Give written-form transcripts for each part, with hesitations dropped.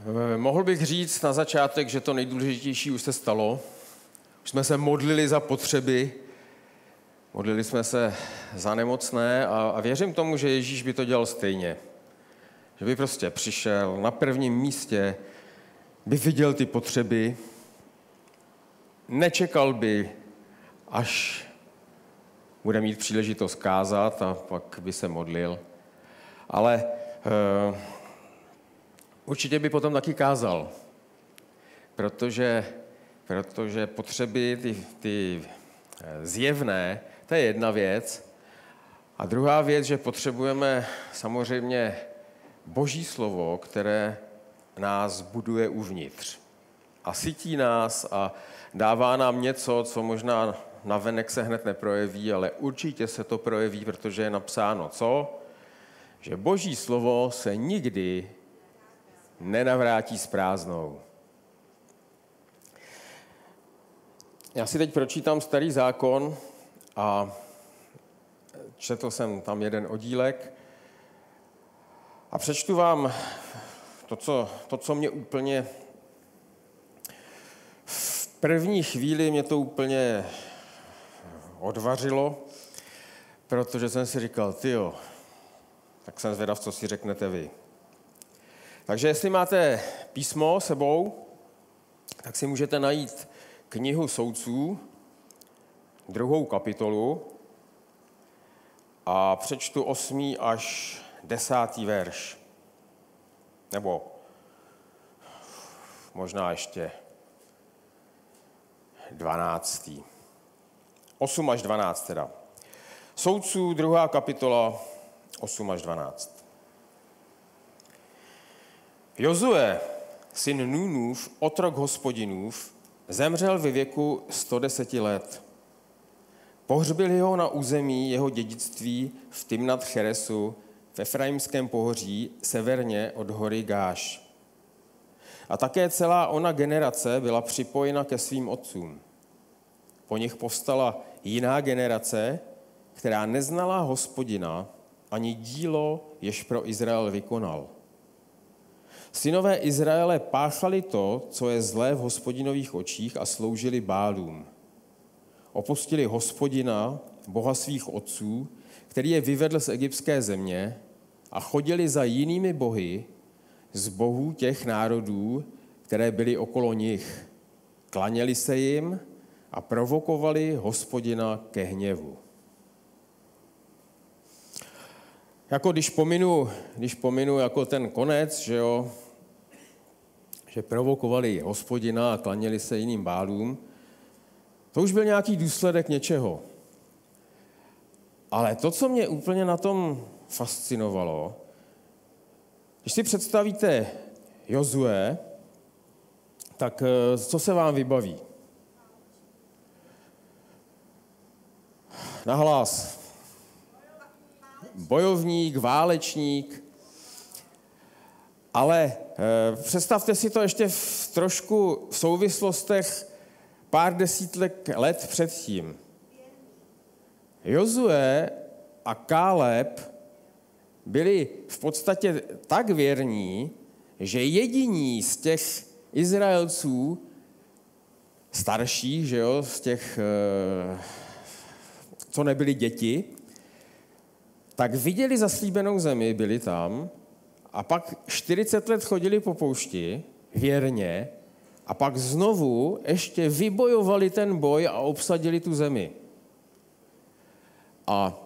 Mohl bych říct na začátek, že to nejdůležitější už se stalo. Už jsme se modlili za potřeby, modlili jsme se za nemocné a věřím tomu, že Ježíš by to dělal stejně. Že by prostě přišel na prvním místě, by viděl ty potřeby, nečekal by, až bude mít příležitost kázat a pak by se modlil. Ale určitě by potom taky kázal, protože potřeby, ty zjevné, to je jedna věc. A druhá věc, že potřebujeme samozřejmě Boží slovo, které nás buduje uvnitř. A sytí nás a dává nám něco, co možná navenek se hned neprojeví, ale určitě se to projeví, protože je napsáno co? Že Boží slovo se nikdy nenavrátí s prázdnou. Já si teď pročítám Starý zákon a četl jsem tam jeden oddílek a přečtu vám to, co mě úplně v první chvíli mě to úplně odvařilo, protože jsem si říkal, tyjo, tak jsem zvědav, co si řeknete vy. Takže jestli máte písmo sebou, tak si můžete najít knihu Soudců, 2. kapitolu a přečtu 8. až 10. verš. Nebo možná ještě 12. 8 až 12 teda. Soudců, 2. kapitola, 8 až 12. Jozue, syn Núnův, otrok Hospodinův, zemřel ve věku 110 let. Pohřbili ho na území jeho dědictví v Timnat Cheresu v Efraimském pohoří severně od hory Gáš. A také celá ona generace byla připojena ke svým otcům. Po nich povstala jiná generace, která neznala Hospodina ani dílo, jež pro Izrael vykonal. Synové Izraele páchali to, co je zlé v Hospodinových očích a sloužili Bálům. Opustili Hospodina, Boha svých otců, který je vyvedl z egyptské země a chodili za jinými bohy z bohů těch národů, které byly okolo nich. Klaněli se jim a provokovali Hospodina ke hněvu. Jako když pominu jako ten konec, že jo, že provokovali Hospodina a klaněli se jiným bálům, to už byl nějaký důsledek něčeho. Ale to, co mě úplně na tom fascinovalo, když si představíte Jozue, tak co se vám vybaví? Nahlas. Bojovník, válečník, ale představte si to ještě trošku v souvislostech pár desítek let předtím. Jozue a Káleb byli v podstatě tak věrní, že jediní z těch Izraelců starších, že jo, z těch, co nebyli děti, tak viděli zaslíbenou zemi, byli tam a pak 40 let chodili po poušti věrně a pak znovu ještě vybojovali ten boj a obsadili tu zemi. A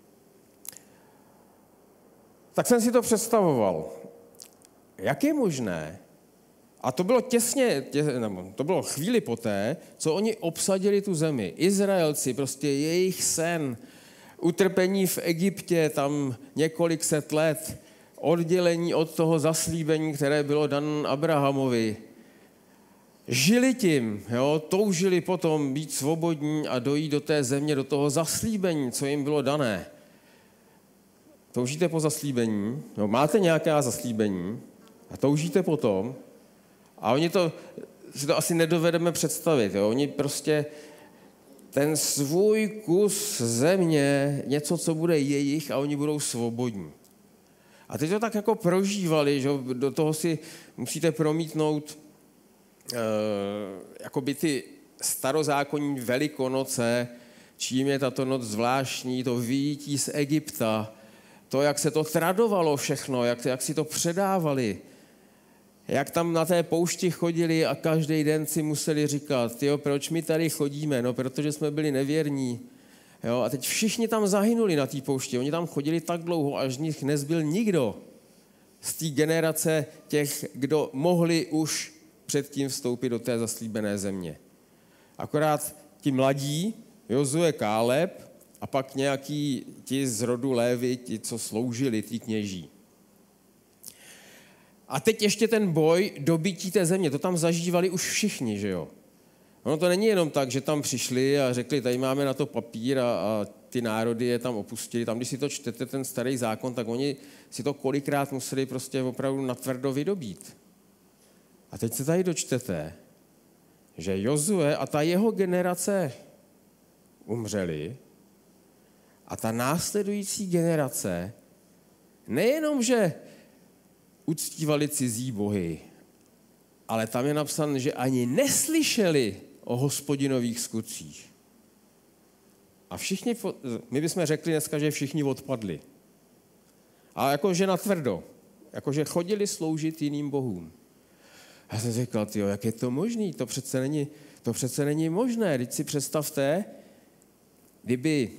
tak jsem si to představoval. Jak je možné, a to bylo to bylo chvíli poté, co oni obsadili tu zemi. Izraelci, prostě jejich sen, utrpení v Egyptě, tam několik set let, oddělení od toho zaslíbení, které bylo dan Abrahamovi. Žili tím, jo, toužili potom být svobodní a dojít do té země, do toho zaslíbení, co jim bylo dané. Toužíte po zaslíbení, no, máte nějaké zaslíbení a toužíte potom a oni si to asi nedovedeme představit. Jo. Oni prostě ten svůj kus země, něco, co bude jejich a oni budou svobodní. A teď to tak jako prožívali, že do toho si musíte promítnout jakoby ty starozákonní velikonoce, čím je tato noc zvláštní, to vyjítí z Egypta, to, jak se to tradovalo všechno, jak si to předávali, jak tam na té poušti chodili a každý den si museli říkat, proč my tady chodíme, no protože jsme byli nevěrní. Jo, a teď všichni tam zahynuli na té poušti, oni tam chodili tak dlouho, až z nich nezbyl nikdo z té generace těch, kdo mohli už předtím vstoupit do té zaslíbené země. Akorát ti mladí, Jozue, Káleb a pak nějaký ti z rodu Lévy, ti, co sloužili, ti kněží. A teď ještě ten boj dobytí té země, to tam zažívali už všichni, že jo. Ono to není jenom tak, že tam přišli a řekli, tady máme na to papír a ty národy je tam opustili. Tam, když si to čtete, ten starý zákon, tak oni si to kolikrát museli prostě opravdu natvrdo vydobít. A teď se tady dočtete, že Jozue a ta jeho generace umřeli a ta následující generace nejenom, že uctívali cizí bohy, ale tam je napsáno, že ani neslyšeli o Hospodinových skutcích. A všichni, my bychom řekli dneska, že všichni odpadli. A jakože natvrdo, jakože chodili sloužit jiným bohům. A já jsem říkal, jak je to možný? To přece není možné. Teď si představte, kdyby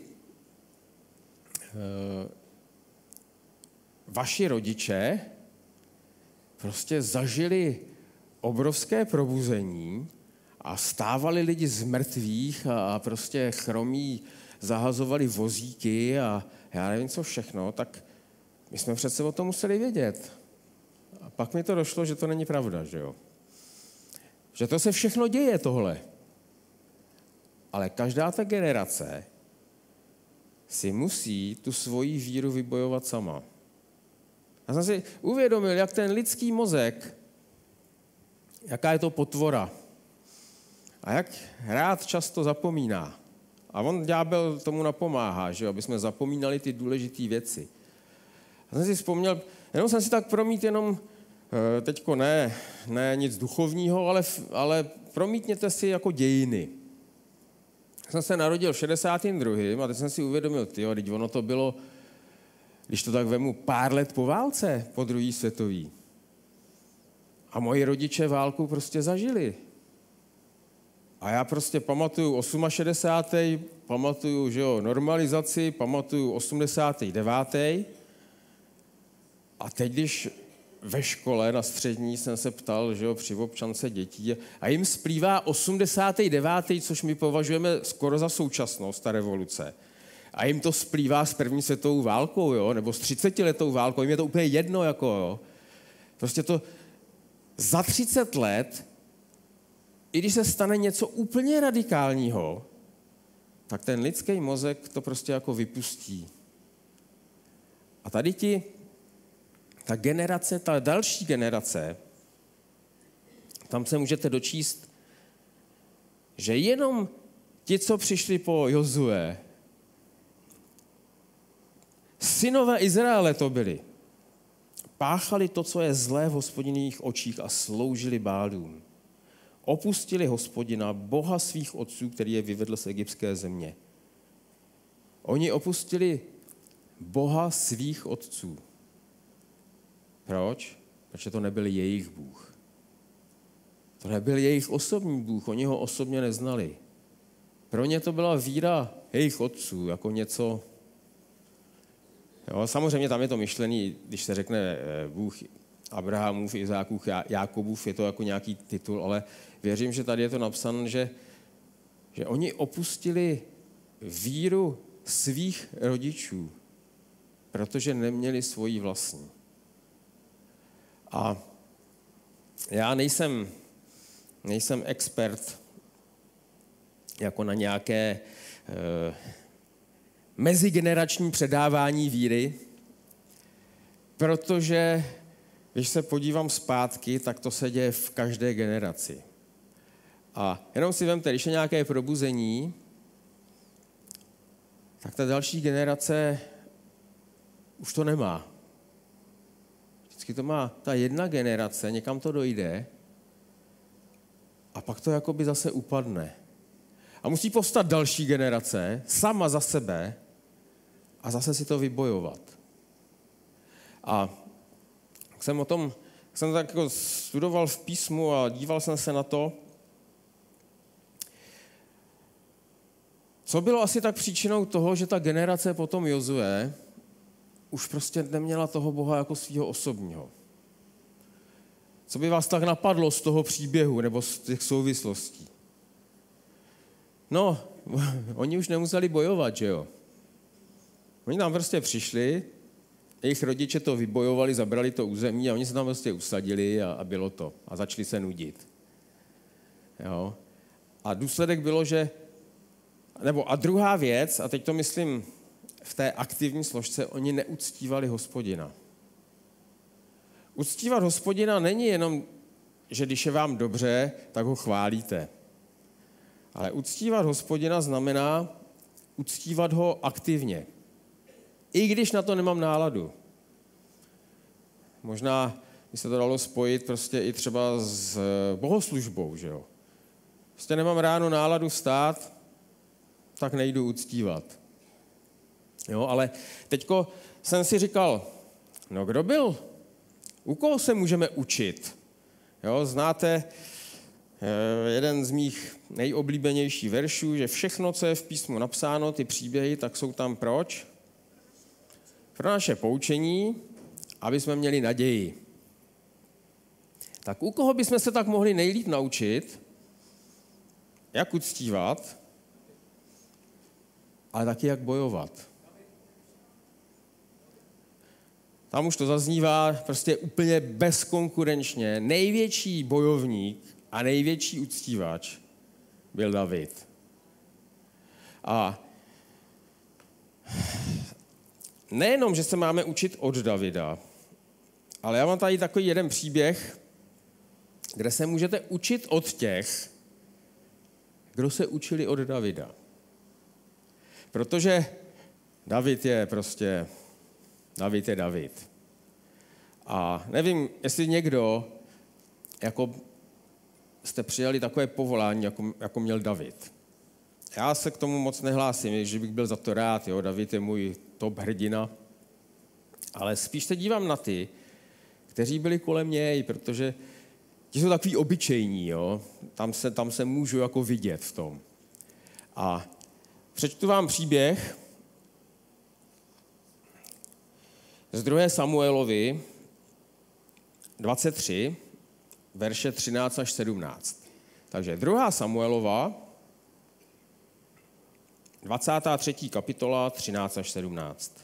vaši rodiče prostě zažili obrovské probuzení a stávali lidi z mrtvých a prostě chromí zahazovali vozíky a já nevím co všechno, tak my jsme přece o tom museli vědět. A pak mi to došlo, že to není pravda, že jo. Že to se všechno děje tohle. Ale každá ta generace si musí tu svoji víru vybojovat sama. Já jsem si uvědomil, jak ten lidský mozek, jaká je to potvora a jak rád často zapomíná. A on, ďábel, tomu napomáhá, že jo, aby jsme zapomínali ty důležité věci. Já jsem si vzpomněl, jenom jsem si tak promít jenom, teďko ne nic duchovního, ale promítněte si jako dějiny. Já jsem se narodil v 62. a teď jsem si uvědomil, teď ono to bylo, když to tak vemu, pár let po válce, po druhé světové. A moji rodiče válku prostě zažili. A já prostě pamatuju 68. pamatuju, že jo, normalizaci, pamatuju 89. A teď, když ve škole na střední jsem se ptal, že jo, při občance dětí, a jim splývá 89., což my považujeme skoro za současnost, ta revoluce. A jim to splývá s první světovou válkou, jo, nebo s 30letou válkou, jim je to úplně jedno, jako, jo. Prostě to za 30 let, i když se stane něco úplně radikálního, tak ten lidský mozek to prostě jako vypustí. A tady ta generace, ta další generace, tam se můžete dočíst, že jenom ti, co přišli po Jozue, synové Izraele to byli, páchali to, co je zlé v Hospodinových očích a sloužili Bálům. Opustili Hospodina, Boha svých otců, který je vyvedl z egyptské země. Oni opustili Boha svých otců. Proč? Protože to nebyl jejich Bůh. To nebyl jejich osobní Bůh, oni ho osobně neznali. Pro ně to byla víra jejich otců, jako něco. Jo, samozřejmě tam je to myšlený, když se řekne Bůh Abrahamův, Izákův, Jákobův, je to jako nějaký titul, ale věřím, že tady je to napsané, že oni opustili víru svých rodičů, protože neměli svoji vlastní. A já nejsem expert jako na nějaké mezigenerační předávání víry, protože když se podívám zpátky, tak to se děje v každé generaci. A jenom si vemte, když je nějaké probuzení, tak ta další generace už to nemá. Vždycky to má ta jedna generace, někam to dojde a pak to jakoby zase upadne. A musí povstat další generace, sama za sebe, a zase si to vybojovat. A jsem tak jako studoval v písmu a díval jsem se na to, co bylo asi tak příčinou toho, že ta generace potom Jozue už prostě neměla toho Boha jako svého osobního. Co by vás tak napadlo z toho příběhu nebo z těch souvislostí? No, oni už nemuseli bojovat, že jo? Oni tam prostě přišli, jejich rodiče to vybojovali, zabrali to území a oni se tam prostě usadili a bylo to. A začali se nudit. Jo? A důsledek bylo, že... A druhá věc, a teď to myslím v té aktivní složce, oni neuctívali Hospodina. Uctívat Hospodina není jenom, že když je vám dobře, tak ho chválíte. Ale uctívat Hospodina znamená uctívat ho aktivně. I když na to nemám náladu. Možná by se to dalo spojit prostě i třeba s bohoslužbou, že jo. Prostě nemám ráno náladu vstát, tak nejdu uctívat. Jo, ale teďko jsem si říkal, no kdo byl? U koho se můžeme učit? Jo, znáte jeden z mých nejoblíbenějších veršů, že všechno, co je v písmu napsáno, ty příběhy, tak jsou tam proč? Pro naše poučení, aby jsme měli naději. Tak u koho bychom se tak mohli nejlíp naučit, jak uctívat, ale taky jak bojovat. Tam už to zaznívá prostě úplně bezkonkurenčně. Největší bojovník a největší uctívač byl David. A nejenom, že se máme učit od Davida, ale já mám tady takový jeden příběh, kde se můžete učit od těch, kdo se učili od Davida. Protože David je David. A nevím, jestli někdo, jako jste přijali takové povolání, jako měl David. Já se k tomu moc nehlásím, že bych byl za to rád, jo, David je můj top hrdina, ale spíš se dívám na ty, kteří byli kolem něj, protože ti jsou takový obyčejní, jo, tam se můžu jako vidět v tom. A přečtu vám příběh z 2. Samuelovi 23, verše 13 až 17. Takže 2. Samuelova, 23. kapitola, 13 až 17.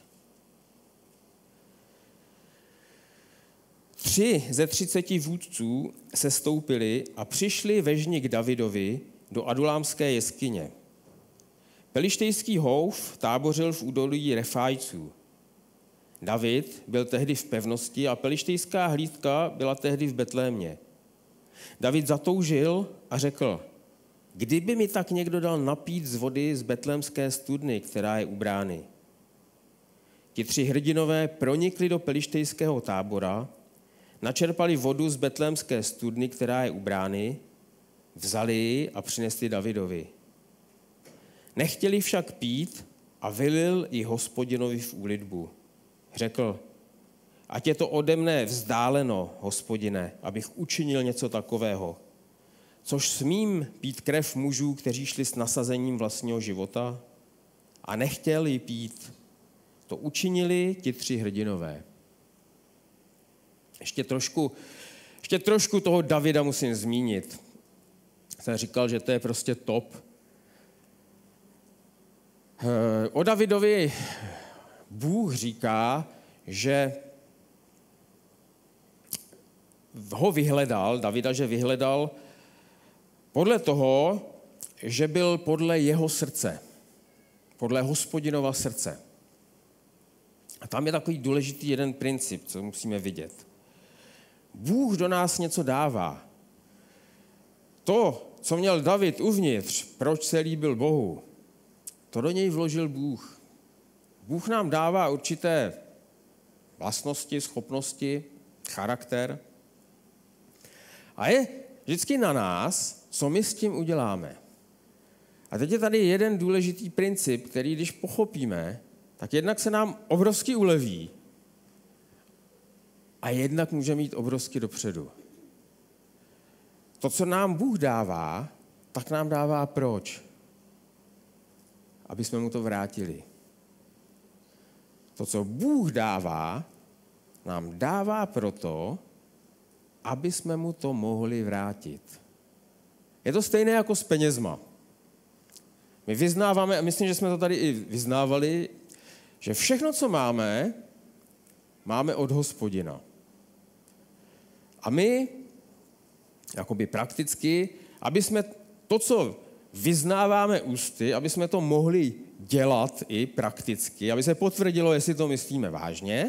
3 ze 30 vůdců se stoupili a přišli ve žni k Davidovi do adulámské jeskyně. Pelištejský houf tábořil v údolí Refájců. David byl tehdy v pevnosti a pelištejská hlídka byla tehdy v Betlémě. David zatoužil a řekl, kdyby mi tak někdo dal napít z vody z betlémské studny, která je u brány. Ti 3 hrdinové pronikli do pelištejského tábora, načerpali vodu z betlémské studny, která je u brány, vzali ji a přinesli Davidovi. Nechtěli však pít a vylil ji Hospodinovi v úlitbu. Řekl, ať je to ode mne vzdáleno, Hospodine, abych učinil něco takového. Což smím pít krev mužů, kteří šli s nasazením vlastního života? A nechtěl ji pít. To učinili ti 3 hrdinové. Ještě trošku toho Davida musím zmínit. Jsem říkal, že to je prostě top. O Davidovi Bůh říká, že ho vyhledal, Davida, že vyhledal podle toho, že byl podle jeho srdce, podle Hospodinova srdce. A tam je takový důležitý jeden princip, co musíme vidět. Bůh do nás něco dává. To, co měl David uvnitř, proč se líbil Bohu, to do něj vložil Bůh. Bůh nám dává určité vlastnosti, schopnosti charakter. A je vždycky na nás, co my s tím uděláme. A teď je tady jeden důležitý princip, který když pochopíme, tak jednak se nám obrovsky uleví a jednak může mít obrovsky dopředu. To, co nám Bůh dává, tak nám dává proč? Aby jsme mu to vrátili. To, co Bůh dává, nám dává proto, aby jsme mu to mohli vrátit. Je to stejné jako s penězma. My vyznáváme, a myslím, že jsme to tady i vyznávali, že všechno, co máme, máme od Hospodina. A my, jakoby prakticky, aby jsme to, co vyznáváme ústy, aby jsme to mohli dělat i prakticky, aby se potvrdilo, jestli to myslíme vážně,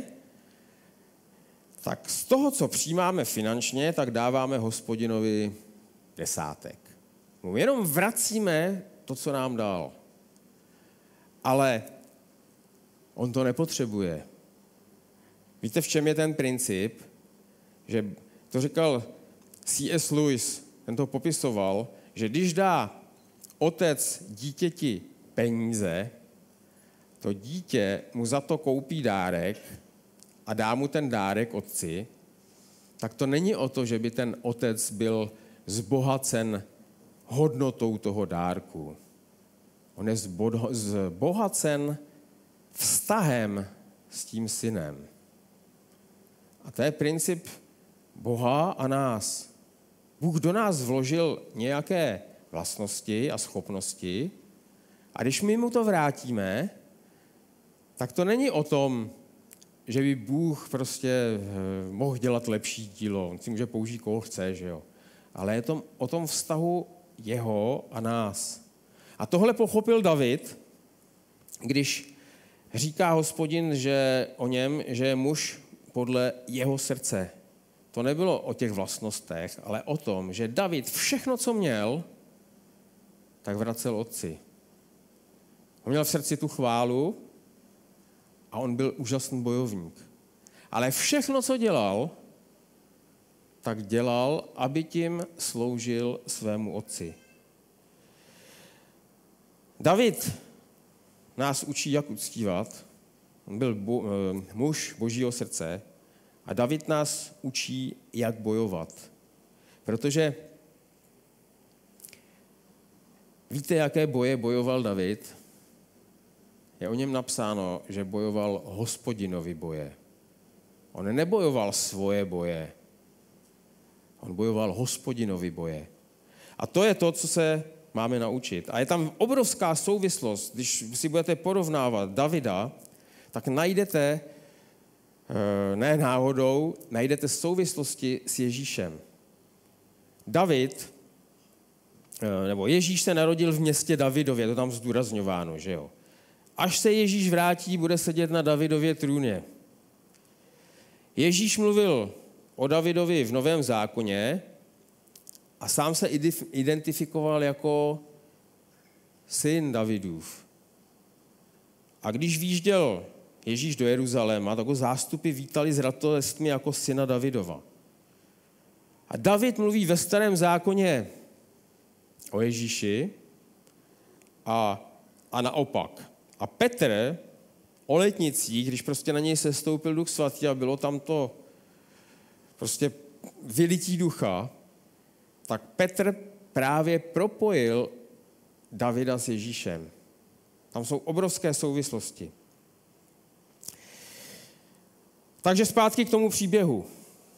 tak z toho, co přijímáme finančně, tak dáváme Hospodinovi desátek. My jenom vracíme to, co nám dal. Ale on to nepotřebuje. Víte, v čem je ten princip? Že to říkal C.S. Lewis, ten to popisoval, že když dá otec dítěti peníze, to dítě mu za to koupí dárek a dá mu ten dárek otci, tak to není o to, že by ten otec byl zbohacen hodnotou toho dárku. On je zbohacen vztahem s tím synem. A to je princip Boha a nás. Bůh do nás vložil nějaké vlastnosti a schopnosti a když my mu to vrátíme, tak to není o tom, že by Bůh prostě mohl dělat lepší dílo. On si může použít, koho chce, že jo. Ale je to o tom vztahu jeho a nás. A tohle pochopil David, když říká Hospodin, že o něm, že je muž podle jeho srdce. To nebylo o těch vlastnostech, ale o tom, že David všechno, co měl, tak vracel otci. On měl v srdci tu chválu a on byl úžasný bojovník. Ale všechno, co dělal, tak dělal, aby tím sloužil svému otci. David nás učí, jak uctívat. On byl muž Božího srdce a David nás učí, jak bojovat. Protože víte, jaké boje bojoval David? Je o něm napsáno, že bojoval Hospodinovi boje. On nebojoval svoje boje. On bojoval Hospodinovi boje. A to je to, co se máme naučit. A je tam obrovská souvislost. Když si budete porovnávat Davida, tak najdete, ne náhodou, najdete souvislosti s Ježíšem. David, nebo Ježíš se narodil v městě Davidově, to tam zdůrazňováno, že jo. Až se Ježíš vrátí, bude sedět na Davidově trůně. Ježíš mluvil o Davidovi v Novém zákoně a sám se identifikoval jako syn Davidův. A když výjížděl Ježíš do Jeruzaléma, tak ho zástupy vítali s radostmi jako syna Davidova. A David mluví ve Starém zákoně o Ježíši a naopak. A Petr o letnicích, když prostě na něj sestoupil Duch Svatý a bylo tam to prostě vylití ducha, tak Petr právě propojil Davida s Ježíšem. Tam jsou obrovské souvislosti. Takže zpátky k tomu příběhu.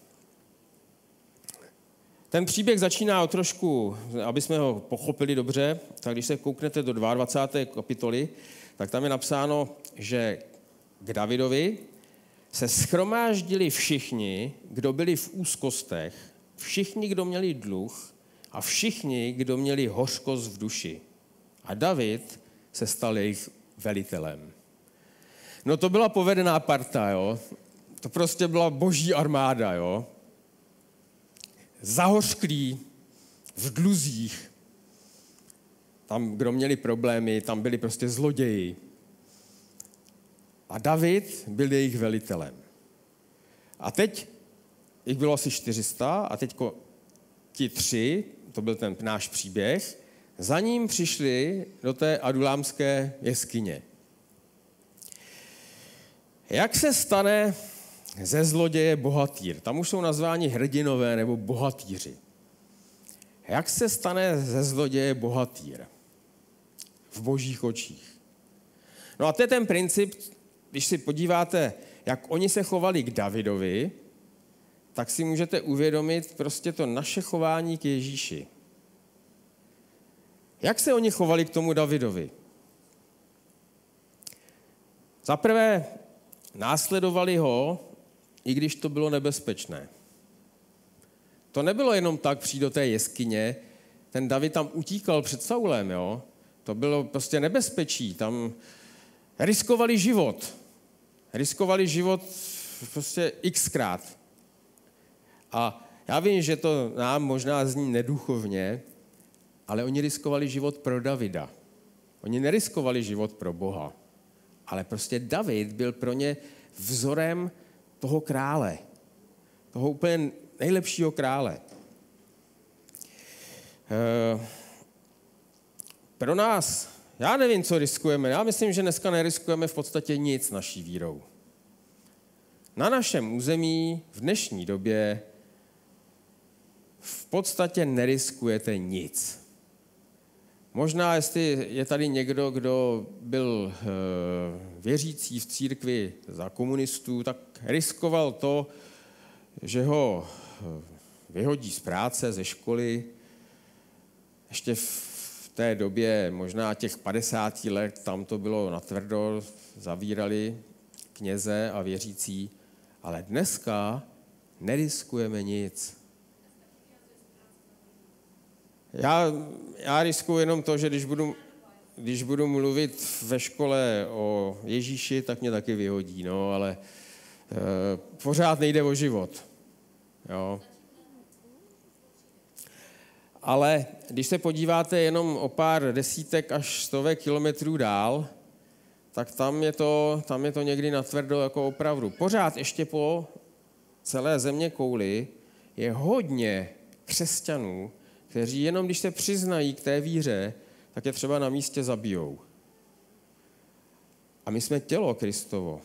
Ten příběh začíná o trošku, aby jsme ho pochopili dobře, tak když se kouknete do 22. kapitoly, tak tam je napsáno, že k Davidovi se shromáždili všichni, kdo byli v úzkostech, všichni, kdo měli dluh a všichni, kdo měli hořkost v duši. A David se stal jejich velitelem. No to byla povedená parta, jo. To prostě byla boží armáda, jo. Zahořklí, v dluzích. Tam, kdo měli problémy, tam byli prostě zloději. A David byl jejich velitelem. A teď jich bylo asi 400 a teď ti 3, to byl ten náš příběh, za ním přišli do té adulámské jeskyně. Jak se stane ze zloděje bohatýr? Tam už jsou nazváni hrdinové nebo bohatýři. Jak se stane ze zloděje bohatýr v božích očích? No a to je ten princip, když si podíváte, jak oni se chovali k Davidovi, tak si můžete uvědomit prostě to naše chování k Ježíši. Jak se oni chovali k tomu Davidovi? Za prvé, následovali ho, i když to bylo nebezpečné. To nebylo jenom tak přijít do té jeskyně, ten David tam utíkal před Saulem, jo? To bylo prostě nebezpečí, tam riskovali život. Riskovali život prostě xkrát. A já vím, že to nám možná zní neduchovně, ale oni riskovali život pro Davida. Oni neriskovali život pro Boha. Ale prostě David byl pro ně vzorem toho krále. Toho úplně nejlepšího krále. Pro nás, já nevím, co riskujeme. Já myslím, že dneska neriskujeme v podstatě nic naší vírou. Na našem území v dnešní době v podstatě neriskujete nic. Možná, jestli je tady někdo, kdo byl věřící v církvi za komunistů, tak riskoval to, že ho vyhodí z práce, ze školy. Ještě v té době, možná těch 50 let, tam to bylo natvrdo, zavírali kněze a věřící, ale dneska neriskujeme nic. Já riskuji jenom to, že když budu mluvit ve škole o Ježíši, tak mě taky vyhodí, no, ale pořád nejde o život. Jo. Ale když se podíváte jenom o pár desítek až stovek kilometrů dál, tak tam je to někdy natvrdo jako opravdu. Pořád ještě po celé země kouli je hodně křesťanů, kteří jenom když se přiznají k té víře, tak je třeba na místě zabijou. A my jsme tělo Kristovo.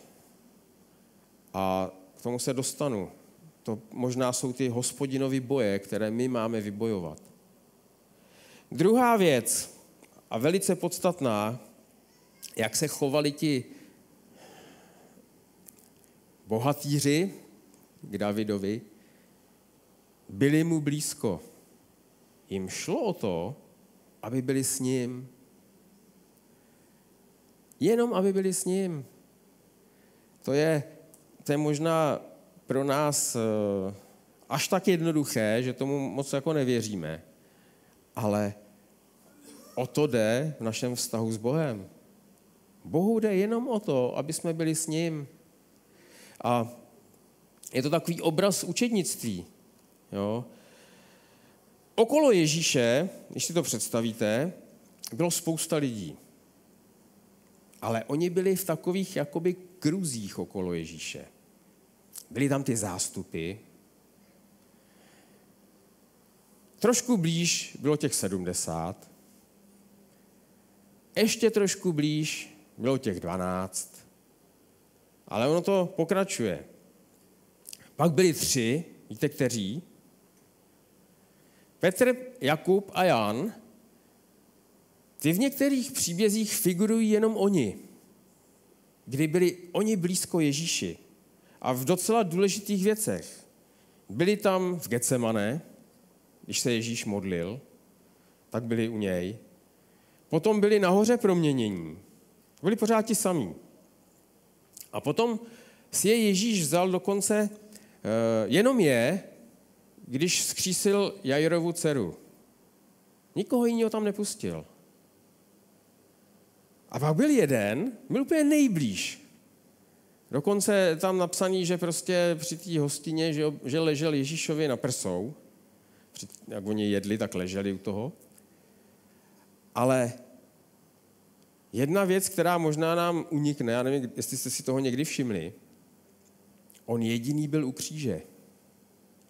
A k tomu se dostanu. To možná jsou ty Hospodinovy boje, které my máme vybojovat. Druhá věc, a velice podstatná, jak se chovali ti bohatýři k Davidovi, byli mu blízko. Jim šlo o to, aby byli s ním. Jenom aby byli s ním. To je možná pro nás až tak jednoduché, že tomu moc jako nevěříme. Ale o to jde v našem vztahu s Bohem. Bohu jde jenom o to, aby jsme byli s ním. A je to takový obraz učednictví. Jo? Okolo Ježíše, když si to představíte, bylo spousta lidí. Ale oni byli v takových jakoby kruzích okolo Ježíše. Byly tam ty zástupy. Trošku blíž bylo těch 70. Ještě trošku blíž bylo těch 12. Ale ono to pokračuje. Pak byli 3, víte kteří? Petr, Jakub a Jan. Ty v některých příbězích figurují jenom oni, kdy byli oni blízko Ježíši a v docela důležitých věcech. Byli tam v Getsemane, když se Ježíš modlil, tak byli u něj. Potom byli nahoře proměnění. Byli pořád ti samí. A potom si je Ježíš vzal dokonce jenom když vzkřísil Jairovu dceru. Nikoho jiného tam nepustil. A pak byl jeden, byl úplně nejblíž. Dokonce tam napsaný, že prostě při té hostině, že ležel Ježíšovi na prsou. Jak oni jedli, tak leželi u toho. Ale jedna věc, která možná nám unikne, já nevím, jestli jste si toho někdy všimli, on jediný byl u kříže.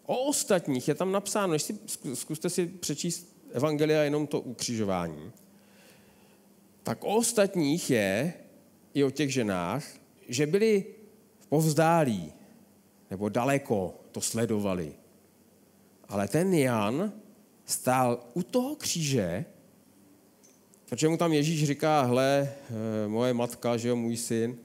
O ostatních je tam napsáno, zkuste si přečíst evangelia jenom to ukřižování, tak o ostatních je, i o těch ženách, že byli povzdálí, nebo daleko to sledovali. Ale ten Jan stál u toho kříže, protože mu tam Ježíš říká, hle, moje matka, že jo, můj syn.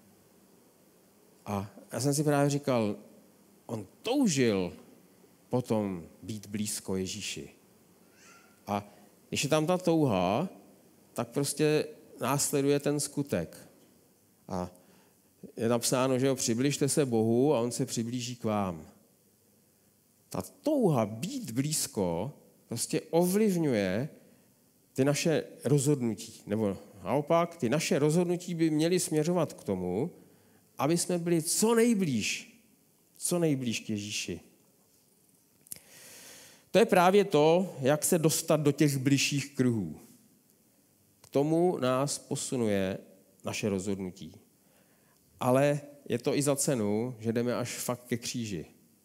A já jsem si právě říkal, on toužil potom být blízko Ježíši. A když je tam ta touha, tak prostě následuje ten skutek. A je napsáno, že jo, přibližte se Bohu a on se přiblíží k vám. Ta touha být blízko prostě ovlivňuje ty naše rozhodnutí. Nebo naopak, ty naše rozhodnutí by měly směřovat k tomu, aby jsme byli co nejblíž k Ježíši. To je právě to, jak se dostat do těch bližších kruhů. K tomu nás posunuje naše rozhodnutí. Ale je to i za cenu, že jdeme až fakt ke kříži.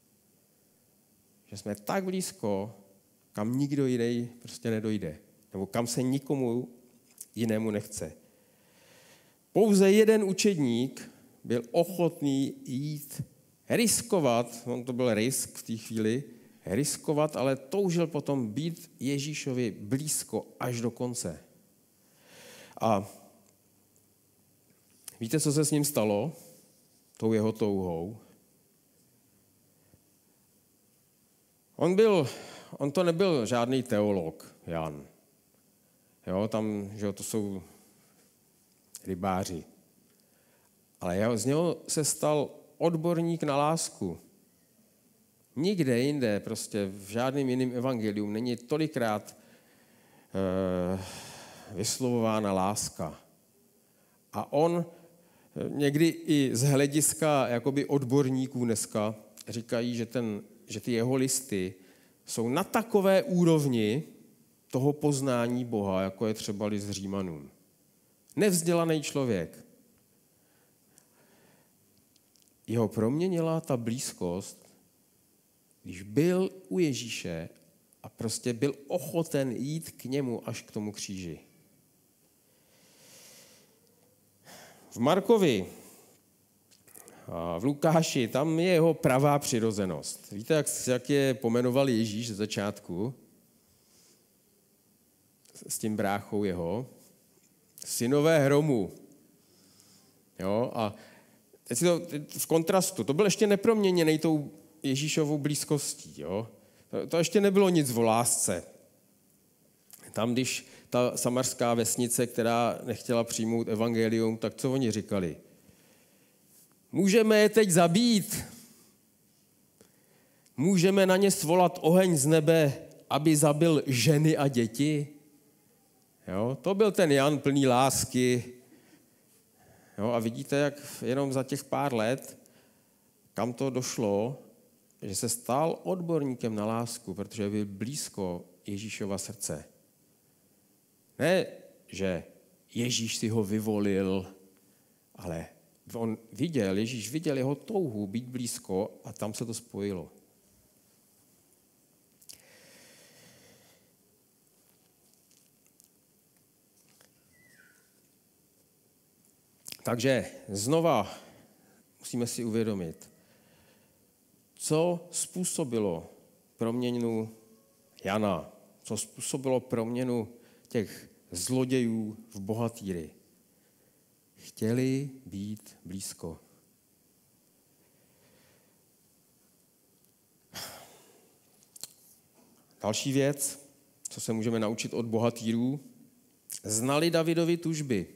Že jsme tak blízko, kam nikdo jiný prostě nedojde. Nebo kam se nikomu jinému nechce. Pouze jeden učedník byl ochotný jít riskovat, on to byl risk v té chvíli, riskovat, ale toužil potom být Ježíšovi blízko až do konce. A víte, co se s ním stalo? Tou jeho touhou. On to nebyl žádný teolog, Jan. Jo, tam, že to jsou rybáři. Ale z něho se stal odborník na lásku. Nikde jinde, prostě v žádném jiném evangelium není tolikrát vyslovována láska. A on někdy i z hlediska jakoby odborníků dneska říkají, že ty jeho listy jsou na takové úrovni toho poznání Boha, jako je třeba list Římanům. Nevzdělaný člověk. Jeho proměnila ta blízkost, když byl u Ježíše a prostě byl ochoten jít k němu až k tomu kříži. V Markovi a v Lukáši, tam je jeho pravá přirozenost. Víte, jak je pomenoval Ježíš ze začátku? S tím bráchou jeho. Synové hromu. Jo, a teď si to v kontrastu. To byl ještě neproměněný tou Ježíšovou blízkostí. Jo? To ještě nebylo nic o lásce. Tam, když ta samarská vesnice, která nechtěla přijmout evangelium, tak co oni říkali? Můžeme je teď zabít. Můžeme na ně svolat oheň z nebe, aby zabil ženy a děti. Jo? To byl ten Jan plný lásky. Jo? A vidíte, jak jenom za těch pár let, kam to došlo, že se stal odborníkem na lásku, protože byl blízko Ježíšova srdce. Ne, že Ježíš si ho vyvolil, ale Ježíš viděl jeho touhu být blízko a tam se to spojilo. Takže znova musíme si uvědomit, co způsobilo proměnu Jana, co způsobilo proměnu těch zlodějů v bohatýry. Chtěli být blízko. Další věc, co se můžeme naučit od bohatýrů, znali Davidovy tužby.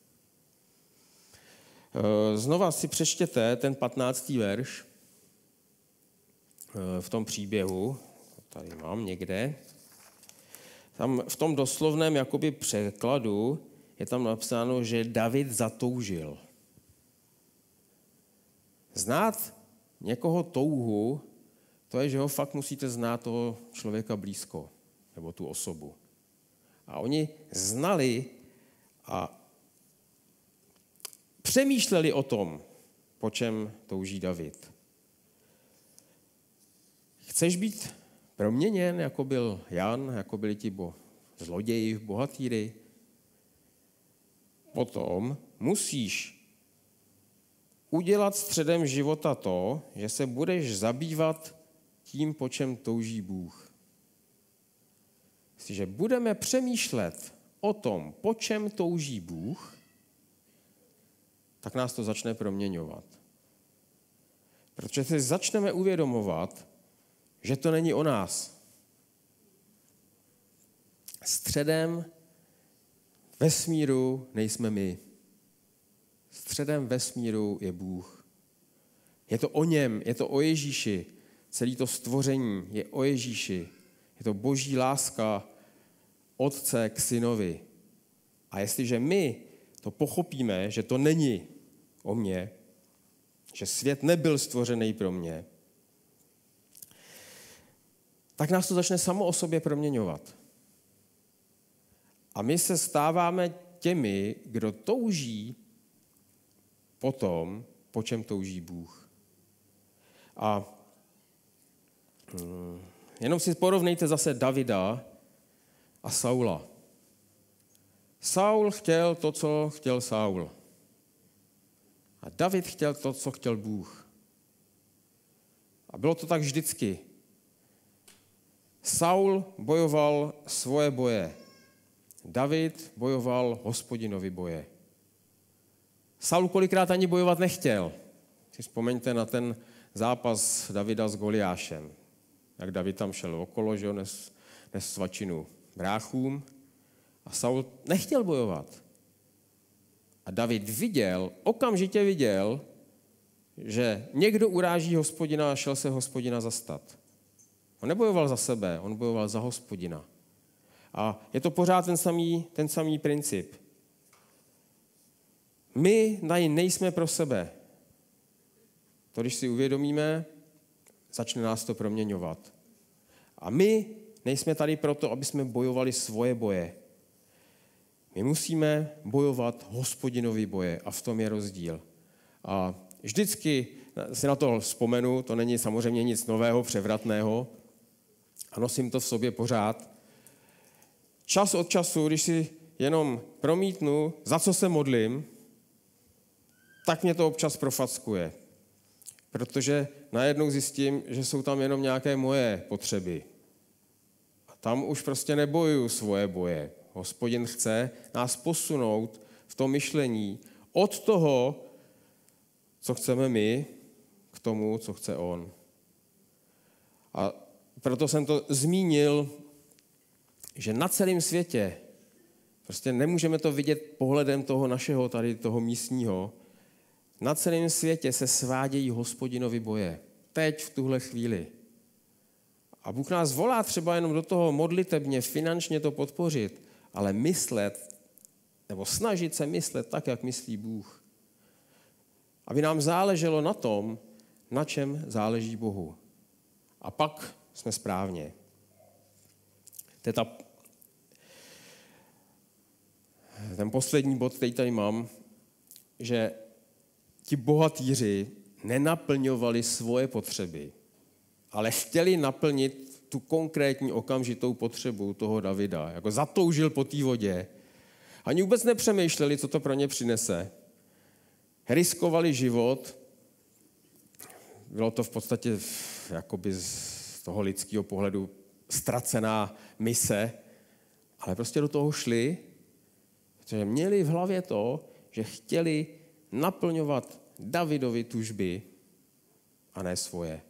Znova si přečtěte ten 15. verš v tom příběhu. Tady mám někde. Tam v tom doslovném jakoby překladu je tam napsáno, že David zatoužil. Znát někoho touhu, to je, že ho fakt musíte znát toho člověka blízko, nebo tu osobu. A oni znali a přemýšleli o tom, po čem touží David. Chceš být proměněn, jako byl Jan, jako byli ti zloději, bohatýry? Potom musíš udělat středem života to, že se budeš zabývat tím, po čem touží Bůh. Jestliže budeme přemýšlet o tom, po čem touží Bůh, tak nás to začne proměňovat. Protože si začneme uvědomovat, že to není o nás. Středem vesmíru nejsme my. Středem vesmíru je Bůh. Je to o něm, je to o Ježíši. Celé to stvoření je o Ježíši. Je to boží láska otce k synovi. A jestliže my to pochopíme, že to není o mně, že svět nebyl stvořený pro mě, tak nás to začne samo o sobě proměňovat. A my se stáváme těmi, kdo touží po tom, po čem touží Bůh. A jenom si porovnejte zase Davida a Saula. Saul chtěl to, co chtěl Saul. A David chtěl to, co chtěl Bůh. A bylo to tak vždycky. Saul bojoval svoje boje. David bojoval Hospodinovi boje. Saul kolikrát ani bojovat nechtěl. Si vzpomeňte na ten zápas Davida s Goliášem. Jak David tam šel okolo, že nes svačinu bráchům. A Saul nechtěl bojovat. A David okamžitě viděl, že někdo uráží Hospodina a šel se Hospodina zastat. On nebojoval za sebe, on bojoval za Hospodina. A je to pořád ten samý princip. My nejsme pro sebe. To, když si uvědomíme, začne nás to proměňovat. A my nejsme tady proto, aby jsme bojovali svoje boje. My musíme bojovat Hospodinovi boje a v tom je rozdíl. A vždycky si na to vzpomenu, to není samozřejmě nic nového, převratného, a nosím to v sobě pořád. Čas od času, když si jenom promítnu, za co se modlím, tak mě to občas profackuje. Protože najednou zjistím, že jsou tam jenom nějaké moje potřeby. A tam už prostě nebojuju svoje boje. Hospodin chce nás posunout v tom myšlení od toho, co chceme my, k tomu, co chce on. A proto jsem to zmínil, že na celém světě, prostě nemůžeme to vidět pohledem toho našeho, tady toho místního, na celém světě se svádějí Hospodinovi boje. Teď, v tuhle chvíli. A Bůh nás volá třeba jenom do toho modlitebně, finančně to podpořit, ale myslet, nebo snažit se myslet tak, jak myslí Bůh. Aby nám záleželo na tom, na čem záleží Bohu. A pak jsme správně. To je ten poslední bod, který tady mám, že ti bohatýři nenaplňovali svoje potřeby, ale chtěli naplnit tu konkrétní okamžitou potřebu toho Davida. Jako zatoužil po té vodě. Ani vůbec nepřemýšleli, co to pro ně přinese. Riskovali život. Bylo to v podstatě jakoby z toho lidského pohledu ztracená mise, ale prostě do toho šli, protože měli v hlavě to, že chtěli naplňovat Davidovy tužby a ne svoje.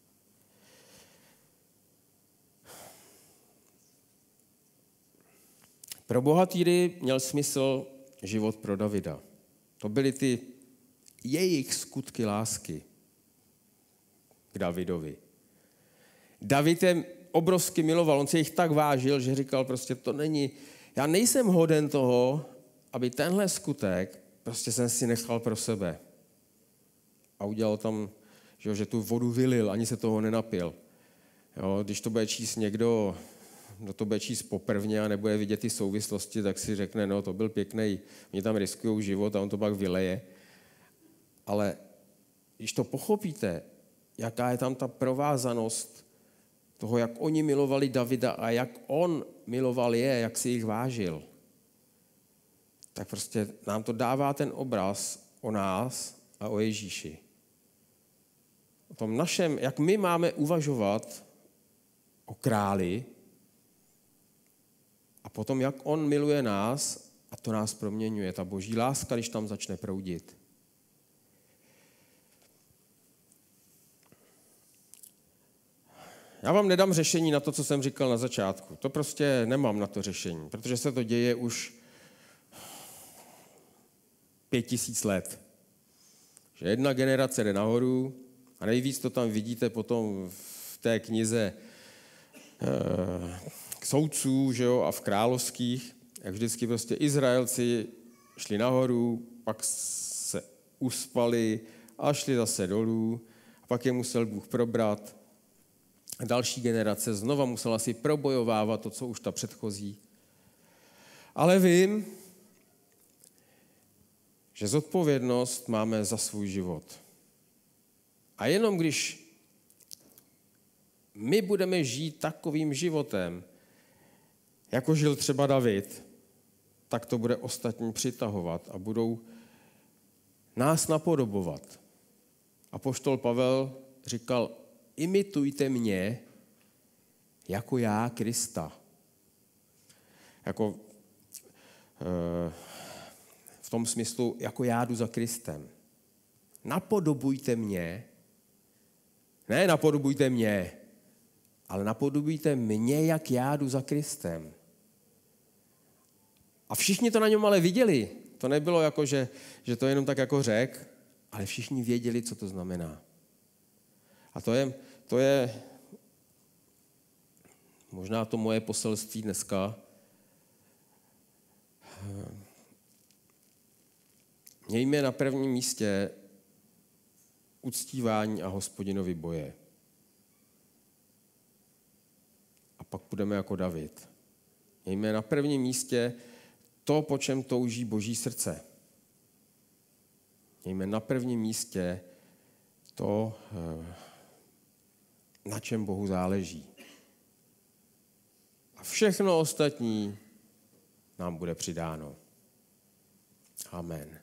Pro bohatýry měl smysl život pro Davida. To byly ty jejich skutky lásky k Davidovi. David je obrovsky miloval, on se jich tak vážil, že říkal prostě já nejsem hoden toho, aby tenhle skutek prostě jsem si nechal pro sebe. A udělal tam, že tu vodu vylil, ani se toho nenapil. Jo, když to bude číst někdo, kdo to bude číst poprvně a nebude vidět ty souvislosti, tak si řekne, no to byl pěkný, oni tam riskujou život a on to pak vyleje. Ale když to pochopíte, jaká je tam ta provázanost toho, jak oni milovali Davida a jak on miloval je, jak si jich vážil, tak prostě nám to dává ten obraz o nás a o Ježíši. O tom našem, jak my máme uvažovat o králi a potom, jak on miluje nás a to nás proměňuje. Ta boží láska, když tam začne proudit. Já vám nedám řešení na to, co jsem říkal na začátku. To prostě nemám na to řešení, protože se to děje už 5000 let. Že jedna generace jde nahoru a nejvíc to tam vidíte potom v té knize k soudců, že jo, a v královských, jak vždycky prostě Izraelci šli nahoru, pak se uspali a šli zase dolů a pak je musel Bůh probrat. A další generace znova musela si probojovávat to, co už ta předchozí. Ale vím, že zodpovědnost máme za svůj život. A jenom když my budeme žít takovým životem, jako žil třeba David, tak to bude ostatní přitahovat a budou nás napodobovat. Apoštol Pavel říkal, imitujte mě, jako já Krista. Jako v tom smyslu, jako já jdu za Kristem. Napodobujte mě, ne napodobujte mě, ale napodobujte mě, jak já jdu za Kristem. A všichni to na něm ale viděli. To nebylo jako, že to jenom tak jako řek, ale všichni věděli, co to znamená. A to je možná to moje poselství dneska. Mějme na prvním místě uctívání a Hospodinovi boje. A pak budeme jako David. Mějme na prvním místě to, po čem touží Boží srdce. Mějme na prvním místě to, na čem Bohu záleží. A všechno ostatní nám bude přidáno. Amen.